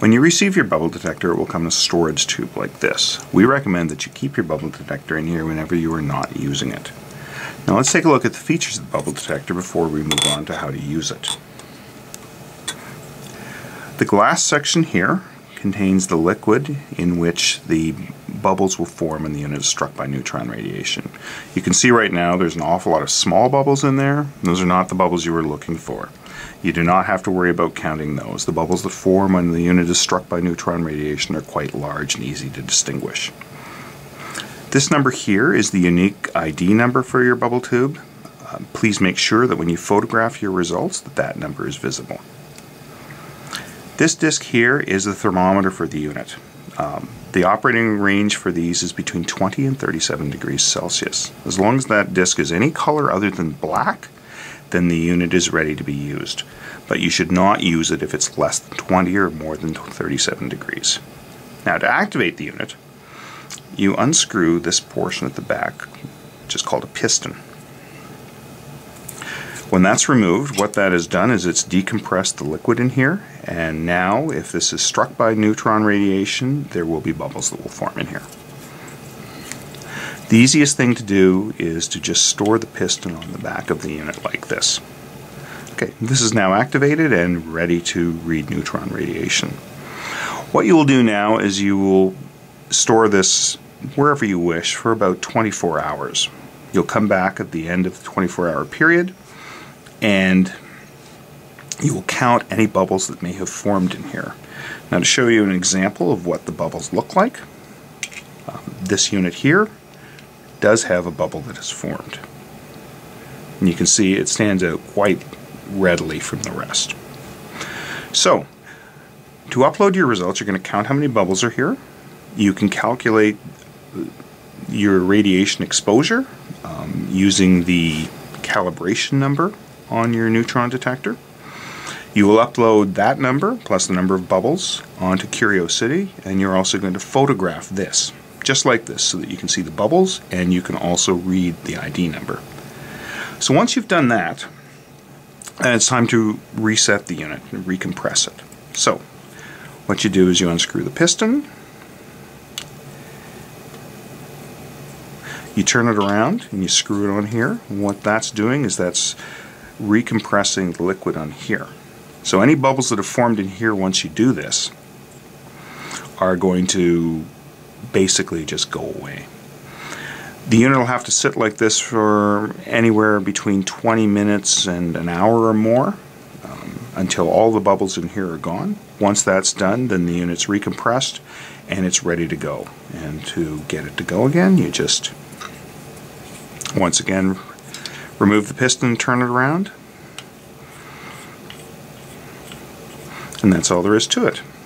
When you receive your bubble detector, it will come in a storage tube like this. We recommend that you keep your bubble detector in here whenever you are not using it. Now let's take a look at the features of the bubble detector before we move on to how to use it. The glass section here contains the liquid in which the bubbles will form when the unit is struck by neutron radiation. You can see right now there's an awful lot of small bubbles in there. Those are not the bubbles you were looking for. You do not have to worry about counting those. The bubbles that form when the unit is struck by neutron radiation are quite large and easy to distinguish. This number here is the unique ID number for your bubble tube. Please make sure that when you photograph your results that number is visible. This disc here is the thermometer for the unit. The operating range for these is between 20 and 37 degrees Celsius. As long as that disc is any color other than black, then the unit is ready to be used. But you should not use it if it's less than 20 or more than 37 degrees. Now to activate the unit, you unscrew this portion at the back, which is called a piston. When that's removed, what that has done is it's decompressed the liquid in here, and now if this is struck by neutron radiation, there will be bubbles that will form in here. The easiest thing to do is to just store the piston on the back of the unit like this. Okay, this is now activated and ready to read neutron radiation. What you will do now is you will store this wherever you wish for about 24 hours. You'll come back at the end of the 24-hour period and you will count any bubbles that may have formed in here. Now to show you an example of what the bubbles look like, this unit here does have a bubble that has formed. And you can see it stands out quite readily from the rest. So, to upload your results, you're going to count how many bubbles are here. You can calculate your radiation exposure using the calibration number on your neutron detector. You will upload that number plus the number of bubbles onto Curiosity, and you're also going to photograph this, just like this, so that you can see the bubbles and you can also read the ID number. So once you've done that, it's time to reset the unit and recompress it. So what you do is you unscrew the piston, you turn it around and you screw it on here. And what that's doing is that's recompressing the liquid on here. So any bubbles that have formed in here once you do this are going to basically just go away. The unit will have to sit like this for anywhere between 20 minutes and an hour or more until all the bubbles in here are gone. Once that's done, then the unit's recompressed and it's ready to go. And to get it to go again, you just once again remove the piston and turn it around. And that's all there is to it.